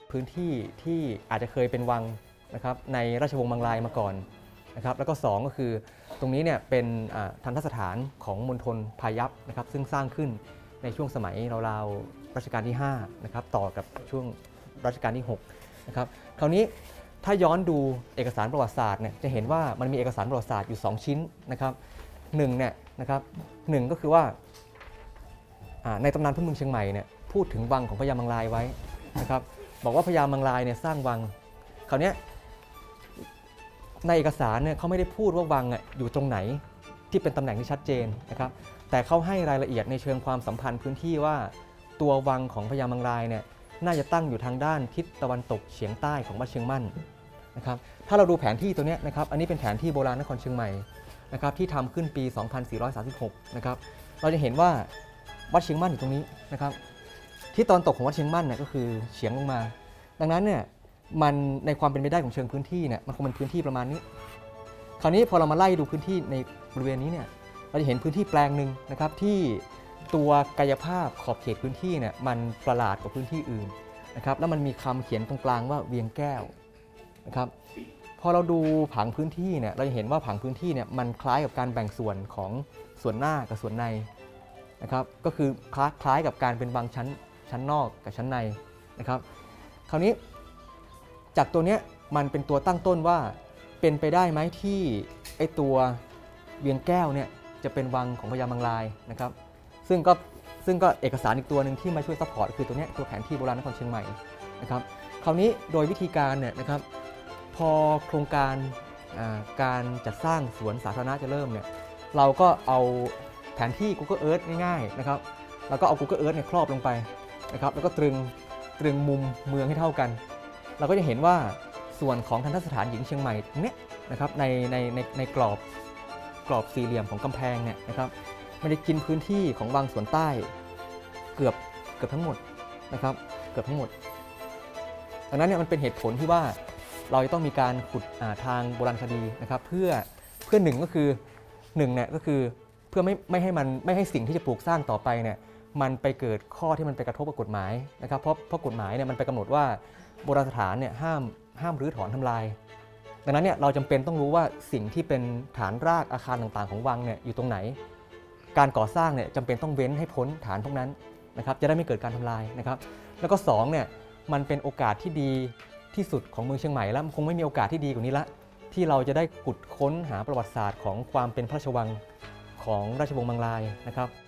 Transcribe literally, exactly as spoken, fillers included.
พื้นที่ที่อาจจะเคยเป็นวังนะครับในราชวงศ์มังลายมาก่อนนะครับแล้วก็สองก็คือตรงนี้เนี่ยเป็นทันทสถานของมณฑลพายัพนะครับซึ่งสร้างขึ้นในช่วงสมัยราวๆรัชกาลที่ห้านะครับต่อกับช่วงรัชกาลที่หกนะครับคราวนี้ถ้าย้อนดูเอกสารประวัติศาสตร์เนี่ยจะเห็นว่ามันมีเอกสารประวัติศาสตร์อยู่สองชิ้นนะครับหนึ่งเนี่ยนะครับหนึ่งก็คือว่าในตำนานพื้นเมืองเชียงใหม่เนี่ยพูดถึงวังของพญามังลายไว้นะครับบอกว่าพญามังลายเนี่ยสร้างวังคราวนี้ในเอกสารเนี่ยเขาไม่ได้พูดว่าวังอยู่ตรงไหนที่เป็นตำแหน่งที่ชัดเจนนะครับแต่เขาให้รายละเอียดในเชิงความสัมพันธ์พื้นที่ว่าตัววังของพญามังลายเนี่ยน่าจะตั้งอยู่ทางด้านทิศตะวันตกเฉียงใต้ของวัดเชียงมั่นนะครับถ้าเราดูแผนที่ตัวนี้นะครับอันนี้เป็นแผนที่โบราณนครเชียงใหม่นะครับที่ทำขึ้นปี สองพันสี่ร้อยสามสิบหก นะครับเราจะเห็นว่าวัดเชียงมั่นอยู่ตรงนี้นะครับที่ตอนตกของวัดเชียงมั่นเนี่ยก็คือเฉียงลงมาดังนั้นเนี่ยมันในความเป็นไปได้ของเชิงพื้นที่เนี่ยมันคงเป็นพื้นที่ประมาณนี้คราวนี้พอเรามาไล่ดูพื้นที่ในบริเวณนี้เนี่ยเราจะเห็นพื้นที่แปลงหนึ่งนะครับที่ตัวกายภาพขอบเขตพื้นที่เนี่ยมันประหลาดกว่าพื้นที่อื่นนะครับแล้วมันมีคำเขียนตรงกลางว่าเวียงแก้วนะครับพอเราดูผังพื้นที่เนี่ยเราจะเห็นว่าผังพื้นที่เนี่ยมันคล้ายกับการแบ่งส่วนของส่วนหน้ากับส่วนในนะครับก็คือคล้ายกับการเป็นวังชั้นชั้นนอกกับชั้นในนะครับคราวนี้จากตัวนี้มันเป็นตัวตั้งต้นว่าเป็นไปได้ไหมที่ไอตัวเวียงแก้วเนี่ยจะเป็นวังของพญามังลายนะครับซึ่งก็ซึ่งก็เอกสารอีกตัวหนึ่งที่มาช่วยซัพพอร์ตคือตัวนี้ตัวแผนที่โบราณนครเชียงใหม่นะครับคราวนี้โดยวิธีการเนี่ยนะครับพอโครงการการจัดสร้างสวนสาธารณะจะเริ่มเนี่ยเราก็เอาแผนที่ Google Earth ง่ายๆนะครับแล้วก็เอา Google Earth เนี่ยครอบลงไปนะครับแล้วก็ตรึงตรึงมุมเมืองให้เท่ากันเราก็จะเห็นว่าส่วนของทันทสถานหญิงเชียงใหม่เนี้ยนะครับในในในในกรอบกรอบสี่เหลี่ยมของกำแพงเนี่ยนะครับมันจะกินพื้นที่ของวังสวนใต้เกือบเกือบทั้งหมดนะครับเกือบทั้งหมดดังนั้นเนี่ยมันเป็นเหตุผลที่ว่าเราจะต้องมีการขุดทางโบราณคดีนะครับเพื่อเพื่อหนึ่งก็คือหนึ่งเนี่ยก็คือเพื่อไม่ไม่ให้มันไม่ให้สิ่งที่จะปลูกสร้างต่อไปเนี่ยมันไปเกิดข้อที่มันไปกระทบกับกฎหมายนะครับเพราะเพราะกฎหมายเนี่ยมันไปกำหนดว่าโบราณสถานเนี่ยห้ามห้ามรื้อถอนทำลายดังนั้นเนี่ยเราจำเป็นต้องรู้ว่าสิ่งที่เป็นฐานรากอาคารต่างๆของวังเนี่ยอยู่ตรงไหนการก่อสร้างเนี่ยจำเป็นต้องเว้นให้พ้นฐานพวกนั้นนะครับจะได้ไม่เกิดการทำลายนะครับแล้วก็สองเนี่ยมันเป็นโอกาสที่ดีที่สุดของเมืองเชียงใหม่แล้วคงไม่มีโอกาสที่ดีกว่านี้ละที่เราจะได้ขุดค้นหาประวัติศาสตร์ของความเป็นพระราชวังของราชวงศ์มังลายนะครับ